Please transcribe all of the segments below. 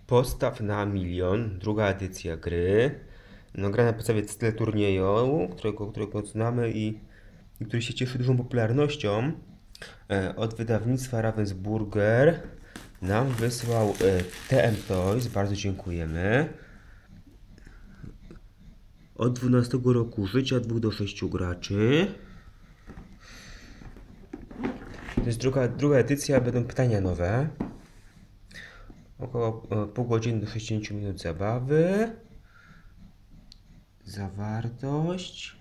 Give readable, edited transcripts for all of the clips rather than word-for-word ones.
Postaw na milion, druga edycja gry. No, gra na podstawie teleturnieju, którego znamy i który się cieszy dużą popularnością. Od wydawnictwa Ravensburger nam wysłał TM Toys, bardzo dziękujemy. Od 12 roku życia 2 do 6 graczy. To jest druga edycja, będą pytania nowe. Około pół godziny do 60 minut zabawy. Zawartość.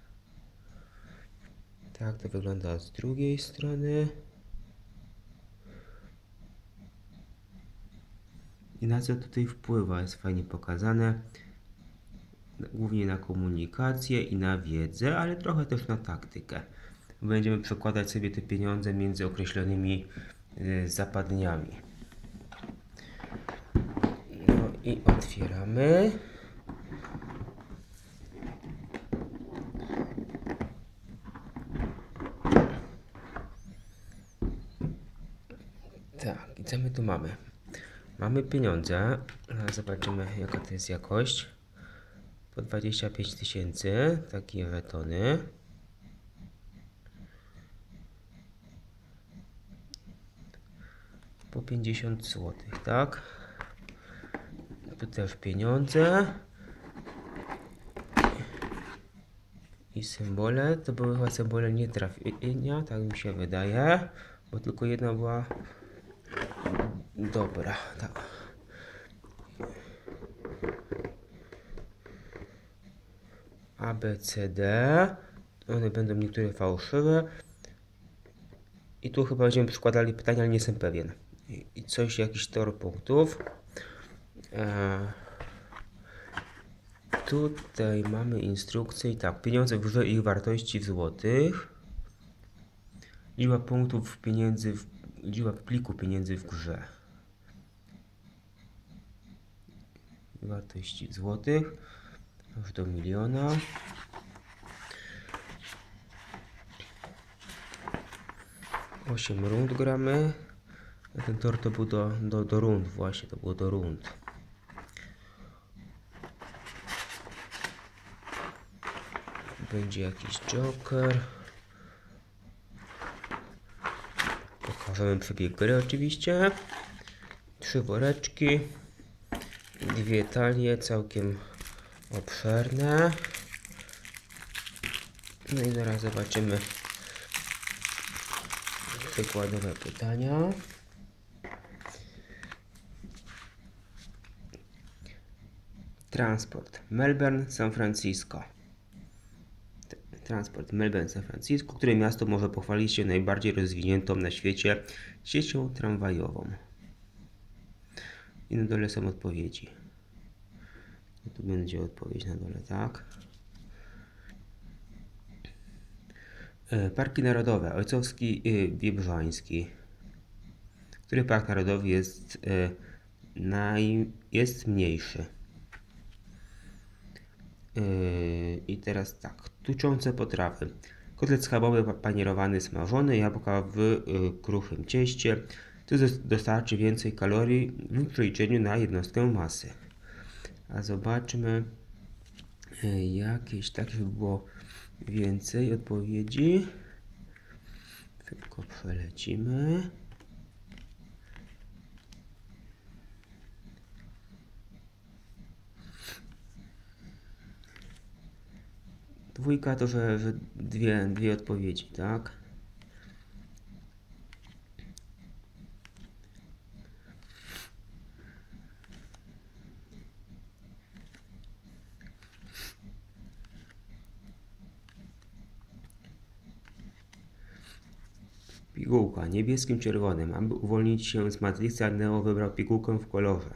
Tak to wygląda z drugiej strony. I na co tutaj wpływa, jest fajnie pokazane. Głównie na komunikację i na wiedzę, ale trochę też na taktykę. Będziemy przekładać sobie te pieniądze między określonymi zapadniami. No i otwieramy. Tak, i co my tu mamy? Mamy pieniądze. Zobaczymy, jaka to jest jakość. Po 25 000, takie żetony. Po 50 zł, tak? Tu też pieniądze. I symbole, to były chyba symbole nietrafienia, tak mi się wydaje, bo tylko jedna była dobra, tak. A, B, C, D, one będą niektóre fałszywe. I tu chyba będziemy przykładali pytania, ale nie jestem pewien. I coś, jakiś tor punktów. Tutaj mamy instrukcję i tak, pieniądze w grze i ich wartości w złotych. Liczba punktów pieniędzy, liczba pliku pieniędzy w grze. Wartości w złotych. Aż do miliona. Osiem rund gramy. A ten tor to był do rund, właśnie to było do rund. Będzie jakiś joker. Pokażemy przebieg gry oczywiście. 3 woreczki. 2 talie całkiem obszerne. No i zaraz zobaczymy przykładowe pytania. Transport Melbourne, San Francisco. Transport Melbourne, San Francisco, które miasto może pochwalić się najbardziej rozwiniętą na świecie siecią tramwajową. I na dole są odpowiedzi. Tu będzie odpowiedź na dole, tak? Parki narodowe. Ojcowski i Biebrzański. Który park narodowy jest mniejszy? I teraz tak. Tuczące potrawy. Kotlet schabowy panierowany, smażony, jabłka w kruchym cieście. To dostarczy więcej kalorii w przeliczeniu na jednostkę masy. A zobaczmy jakieś takie, żeby było więcej odpowiedzi. Szybko przelecimy. Dwójka to, że dwie odpowiedzi, tak? Pigułka niebieskim, czerwonym. Aby uwolnić się z Matrixa, Neo wybrał pigułkę w kolorze.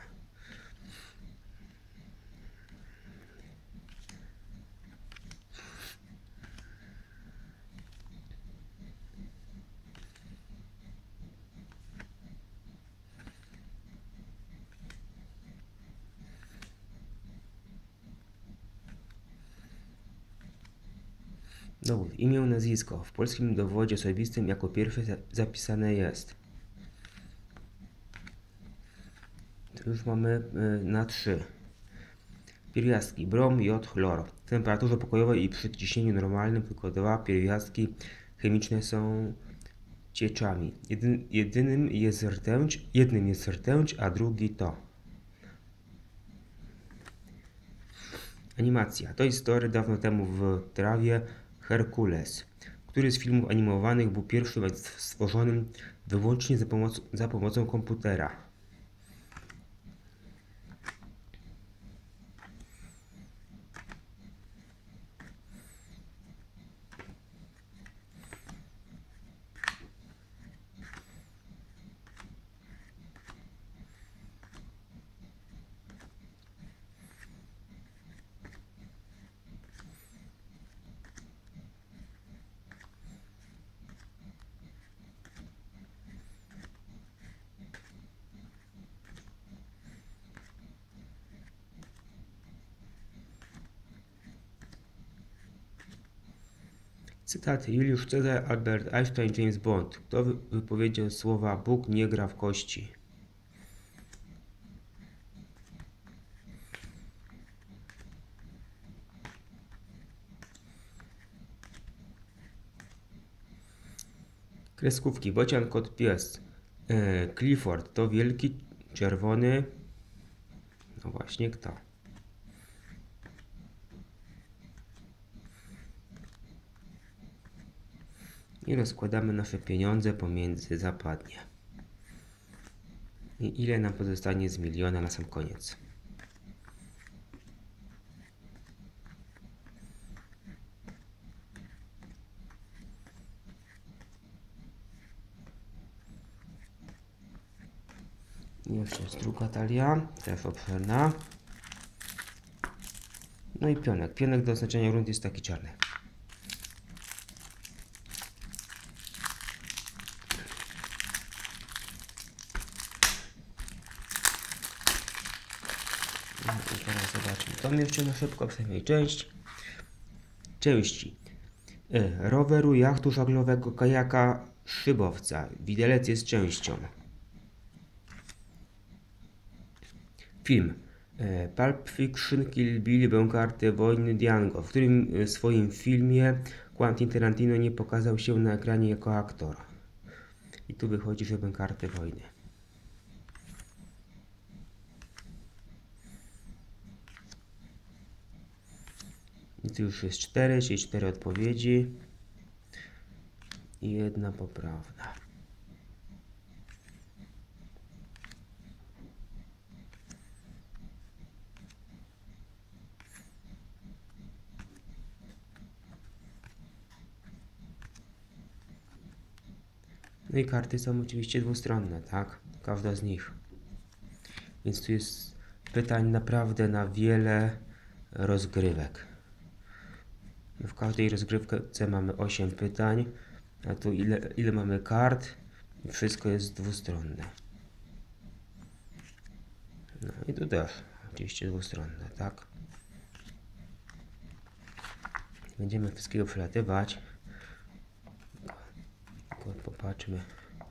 Dowód. Imię, nazwisko. W polskim dowodzie osobistym jako pierwsze zapisane jest. To już mamy na 3. Pierwiastki brom, jod, chlor. W temperaturze pokojowej i przy ciśnieniu normalnym tylko 2 pierwiastki chemiczne są cieczami. Jednym jest rtęć, a drugi to. Animacja. Toy Story dawno temu w trawie Herkules, który z filmów animowanych był pierwszym stworzonym wyłącznie za pomocą komputera. Cytaty: Juliusz Cezar, Albert Einstein, James Bond. Kto wypowiedział słowa Bóg nie gra w kości? Kreskówki. Bocian, kot, pies. Clifford to wielki, czerwony. No właśnie, kto? I rozkładamy nasze pieniądze pomiędzy zapadnie. I ile nam pozostanie z miliona na sam koniec? I jeszcze jest druga talia, też obszerna. No i pionek. Pionek do oznaczenia rund jest taki czarny. No i teraz zobaczmy. To jeszcze na szybko, przynajmniej części. Roweru, jachtu żaglowego, kajaka, szybowca. Widelec jest częścią. Film. Pulp Fiction, Kill Bill, Bękarty wojny, Django, w którym swoim filmie Quentin Tarantino nie pokazał się na ekranie jako aktor. I tu wychodzi, że Bękarty wojny. I tu już jest 4, czyli 4 odpowiedzi i 1 poprawna. No i karty są oczywiście dwustronne, tak? Każda z nich. Więc tu jest pytań naprawdę na wiele rozgrywek. W każdej rozgrywce mamy 8 pytań, a tu ile mamy kart i wszystko jest dwustronne. No i tu też oczywiście dwustronne, tak? Będziemy wszystkiego przelatywać. Popatrzmy.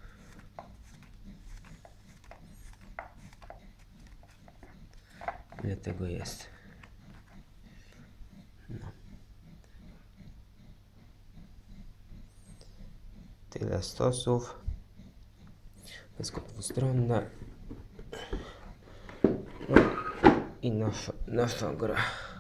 Ile tego jest? No. Tyle stosów. Wszystko dwustronne. No. I nasza gra.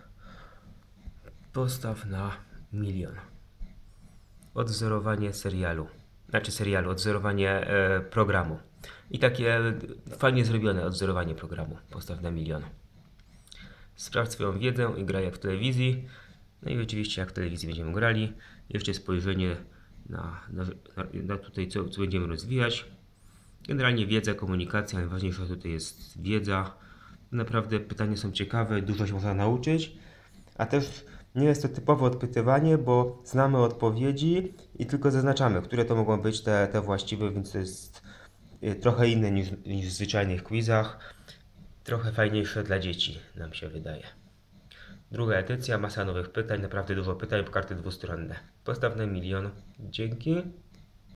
Postaw na 1 000 000. Odwzorowanie serialu. Odwzorowanie programu. I takie fajnie zrobione odwzorowanie programu. Postaw na 1 000 000. Sprawdź swoją wiedzę i graj jak w telewizji. No i oczywiście jak w telewizji będziemy grali. Jeszcze spojrzenie na tutaj co będziemy rozwijać. Generalnie wiedza, komunikacja, najważniejsza tutaj jest wiedza. Naprawdę pytania są ciekawe, dużo się można nauczyć. A też nie jest to typowe odpytywanie, bo znamy odpowiedzi i tylko zaznaczamy, które to mogą być te właściwe, więc to jest trochę inne niż w zwyczajnych quizach. Trochę fajniejsze dla dzieci, nam się wydaje. Druga edycja, masa nowych pytań, naprawdę dużo pytań, karty dwustronne. Postaw na 1 000 000. Dzięki.